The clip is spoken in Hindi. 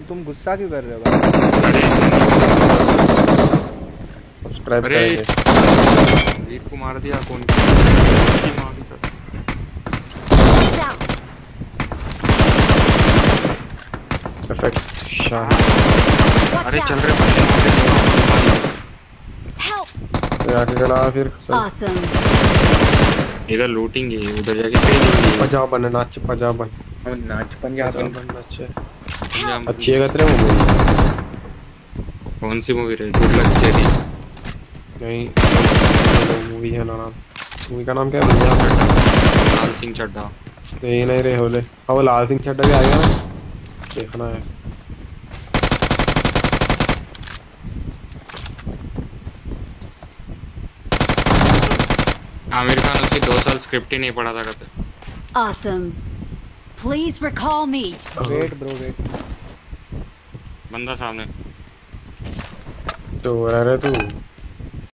तुम गुस्सा क्यों कर रहे हो भाई? सब्सक्राइब करेंगे। लीड को मार दिया कौन? एफएक्स शाह। अरे चल रहे बंदे आगे चला फिर। Awesome. इधर लूटिंग है, उधर जाके पेलिंग पंजाब बन नाच पंजाब बन नाच पंजाब नाच पंजाब अच्छी है कहते हैं वो। कौन सी मूवी रही? Good luck Jerry. नहीं मूवी है ना, मूवी का नाम क्या है भैया? लाल सिंह चड्ढा। नहीं नहीं रे होले। हाँ वो लाल सिंह चड्ढा भी आ गया ना, देखना है। आमिर खान उसकी 2 साल स्क्रिप्ट ही नहीं पढ़ा था कहते। Awesome. Please recall me. Wait bro wait. बंदा सामने तो रह रहे तू